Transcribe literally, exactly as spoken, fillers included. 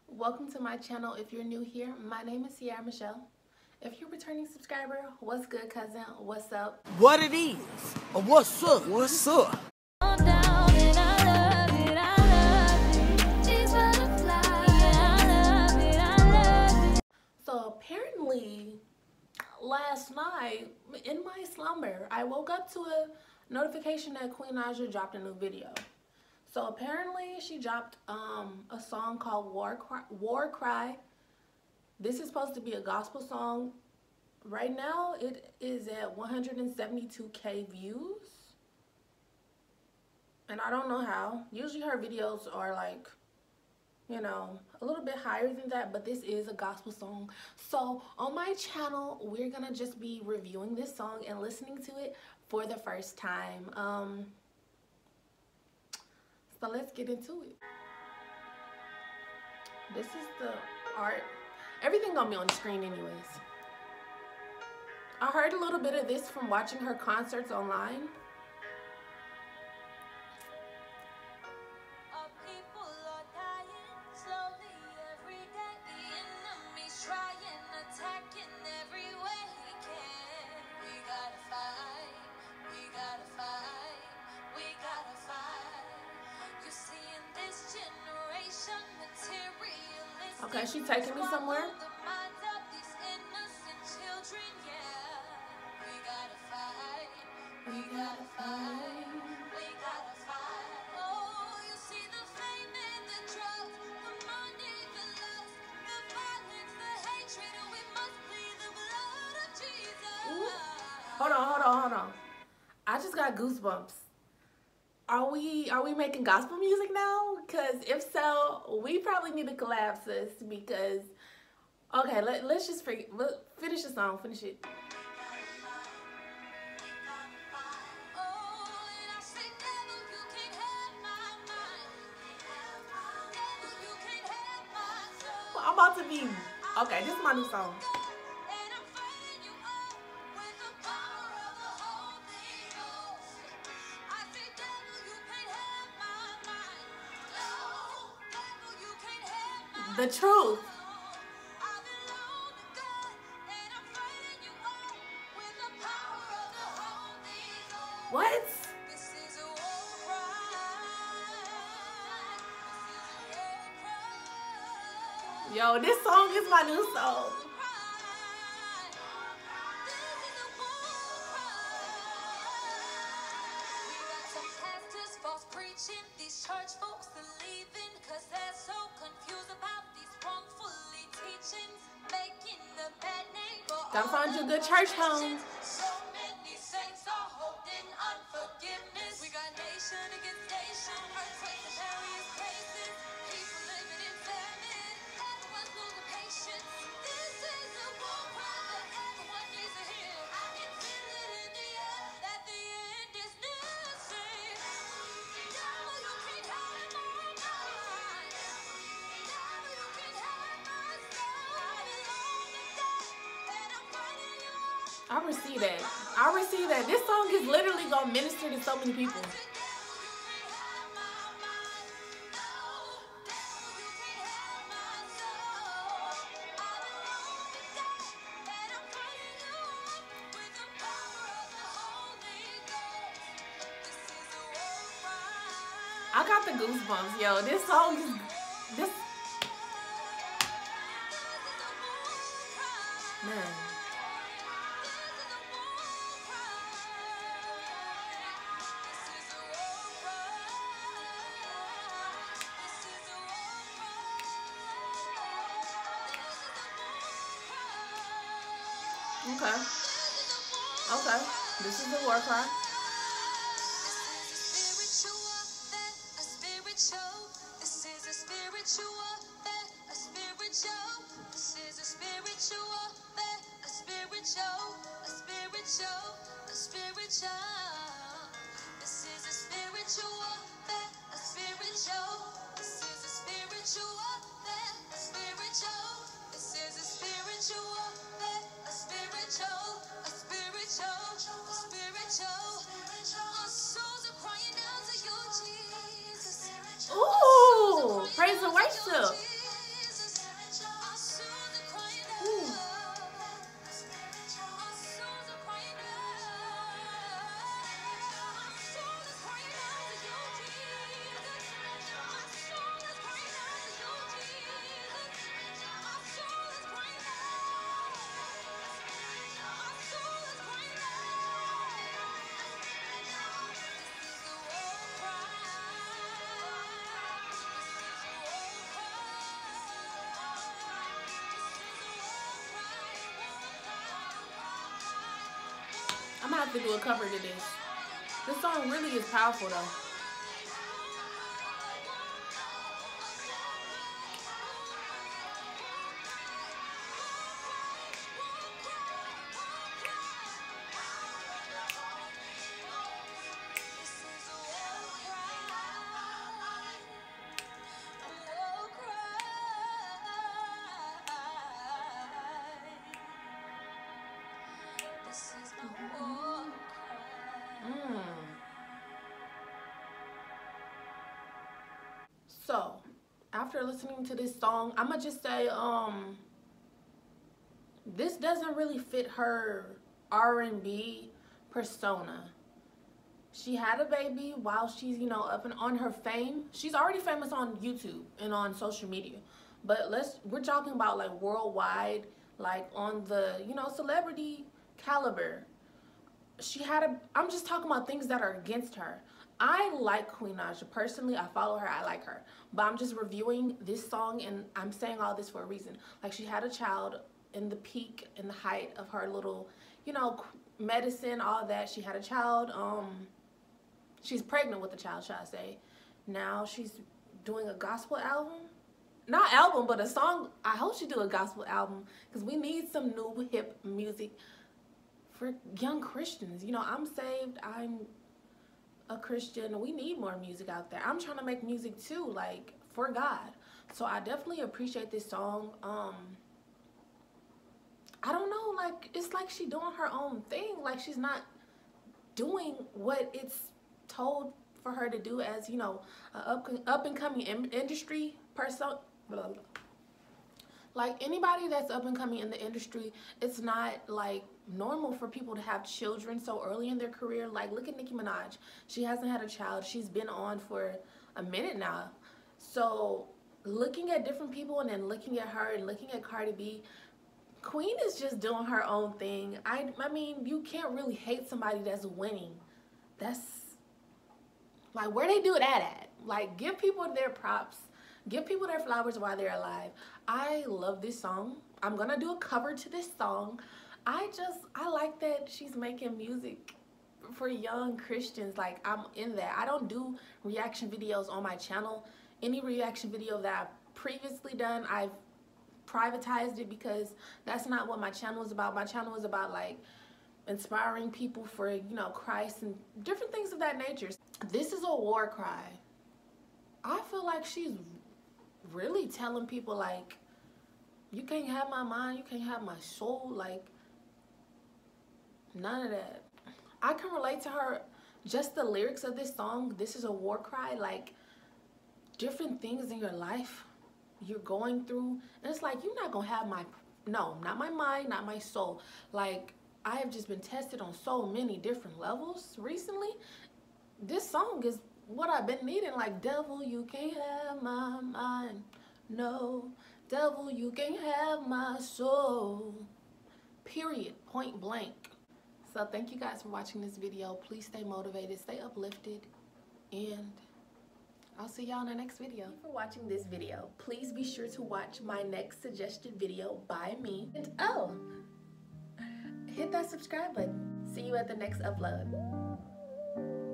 Welcome to my channel. If you're new here, my name is Sierra Michelle. If you're a returning subscriber, what's good, cousin? What's up? What it is? What's up? What's up? So apparently, last night in my slumber, I woke up to a notification that Queen Naija dropped a new video. So apparently, she dropped um, a song called War Cry, War Cry. This is supposed to be a gospel song. Right now, it is at one hundred seventy-two K views. And I don't know how. Usually her videos are like, you know, a little bit higher than that, but this is a gospel song. So on my channel, we're gonna just be reviewing this song and listening to it for the first time. Um, so let's get into it. This is the art. Everything gonna be on the screen anyways. I heard a little bit of this from watching her concerts online. Okay, she taking me somewhere. We gotta fight. We gotta fight. Oh, you see the fame and the drugs, the money, the lust, the violence, the hatred, and we must plead the blood of Jesus. Ooh. Hold on, hold on, hold on. I just got goosebumps. Are we are we making gospel music now? Because if so, we probably need to collab, sis. Because okay, let, let's just forget, let, finish the song. Finish it. I'm about to be okay. This is my new song. The truth. What? Yo, this song is my new song. These church folks believing cause they're so confused about these wrongfully teachings, making the bad name for gotta find you a good church home. So many saints are holding unforgiveness. We got nation against nation, earthquakes in various places, people living in famine, everyone's losing patience. This is a war cry that everyone needs to hear. I can feel it in the air that the end is near. I receive that. I receive that. This song is literally gonna minister to so many people. I got the goosebumps, yo. This song is this man. Okay. Okay. This is the war cry. Ooh, praise and worship. I'm gonna have to do a cover to this. This song really is powerful though. Mm. So, after listening to this song, I'm gonna just say, um, this doesn't really fit her R and B persona. She had a baby while she's, you know, up and on her fame. She's already famous on YouTube and on social media. But let's, we're talking about like worldwide, like on the, you know, celebrity caliber. She had a, I'm just talking about things that are against her. I like Queen Naija. Personally, I follow her, I like her. But I'm just reviewing this song and I'm saying all this for a reason. Like, she had a child in the peak, in the height of her little, you know, medicine, all that. She had a child. Um, she's pregnant with a child, shall I say. Now she's doing a gospel album. Not album, but a song. I hope she do a gospel album because we need some new hip music for young Christians. You know, I'm saved. I'm a Christian. We need more music out there. I'm trying to make music too, like for God. So I definitely appreciate this song. Um, I don't know, like it's like she doing her own thing. Like she's not doing what it's told for her to do as, you know, an up, up and coming in industry person. Blah, blah. Like anybody that's up and coming in the industry, it's not like normal for people to have children so early in their career. Like look at Nicki Minaj. She hasn't had a child. She's been on for a minute now. So looking at different people and then looking at her and looking at Cardi B, Queen is just doing her own thing. I, I mean, you can't really hate somebody that's winning. That's like where they do that at. Like give people their props. Give people their flowers while they're alive. I love this song. I'm gonna do a cover to this song. I just, I like that she's making music for young Christians. Like I'm in that. I don't do reaction videos on my channel. Any reaction video that I've previously done, I've privatized it because that's not what my channel is about. My channel is about like inspiring people for, you know, Christ and different things of that nature. This is a war cry. I feel like she's really telling people like, you can't have my mind, you can't have my soul, like none of that. I can relate to her, just the lyrics of this song. This is a war cry, like different things in your life you're going through, and it's like you're not gonna have my, no, not my mind, not my soul. Like I have just been tested on so many different levels recently. This song is what I've been needing. Like, devil, you can't have my mind, no, devil, you can't have my soul, period, point blank. So thank you guys for watching this video. Please stay motivated, stay uplifted, and I'll see y'all in the next video. Thank you for watching this video. Please be sure to watch my next suggested video by me. And oh, hit that subscribe button. See you at the next upload.